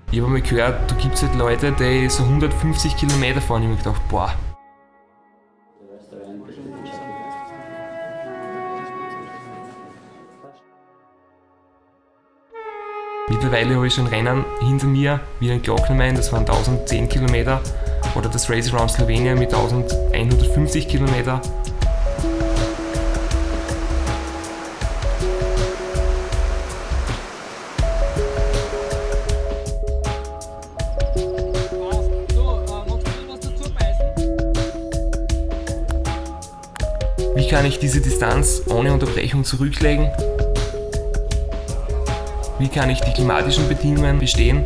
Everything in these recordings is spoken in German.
Ich habe mal gehört, da gibt es halt Leute, die so 150 Kilometer fahren. Ich habe mir gedacht, boah. Mittlerweile habe ich schon Rennen hinter mir, wie ein Glocknermain, das waren 1010 Kilometer, oder das Race Around Slovenia mit 1150 Kilometer. Wie kann ich diese Distanz ohne Unterbrechung zurücklegen? Wie kann ich die klimatischen Bedingungen bestehen?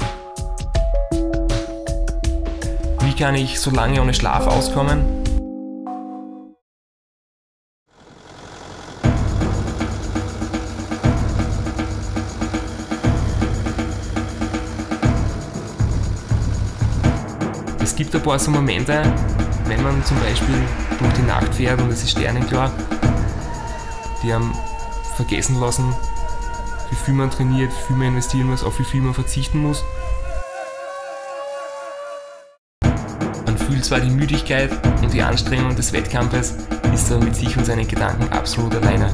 Wie kann ich so lange ohne Schlaf auskommen? Es gibt ein paar so Momente, wenn man zum Beispiel durch die Nacht fährt und es ist sternenklar, die haben vergessen lassen, wie viel man trainiert, wie viel man investieren muss, auf wie viel man verzichten muss. Man fühlt zwar die Müdigkeit und die Anstrengung des Wettkampfes, ist aber mit sich und seinen Gedanken absolut alleine.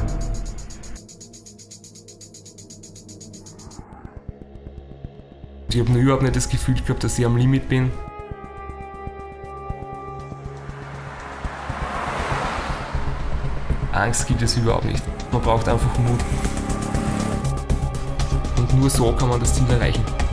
Ich habe überhaupt nicht das Gefühl gehabt, dass ich am Limit bin. Angst gibt es überhaupt nicht. Man braucht einfach Mut. Und nur so kann man das Ziel erreichen.